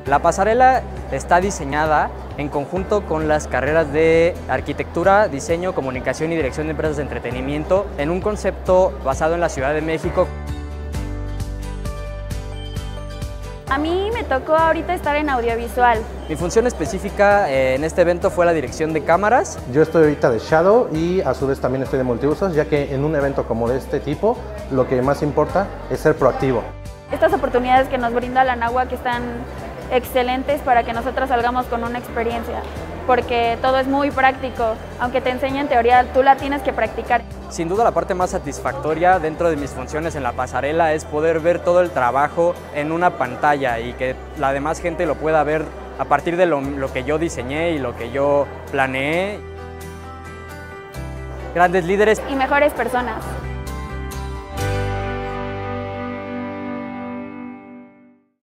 La pasarela está diseñada en conjunto con las carreras de arquitectura, diseño, comunicación y dirección de empresas de entretenimiento en un concepto basado en la Ciudad de México. A mí me tocó ahorita estar en audiovisual. Mi función específica en este evento fue la dirección de cámaras. Yo estoy ahorita de Shadow y a su vez también estoy de multiusos, ya que en un evento como de este tipo, lo que más importa es ser proactivo. Estas oportunidades que nos brinda la Anáhuac están excelentes para que nosotros salgamos con una experiencia, porque todo es muy práctico. Aunque te enseñen teoría, tú la tienes que practicar. Sin duda la parte más satisfactoria dentro de mis funciones en la pasarela es poder ver todo el trabajo en una pantalla y que la demás gente lo pueda ver a partir de lo que yo diseñé y lo que yo planeé. Grandes líderes Y mejores personas.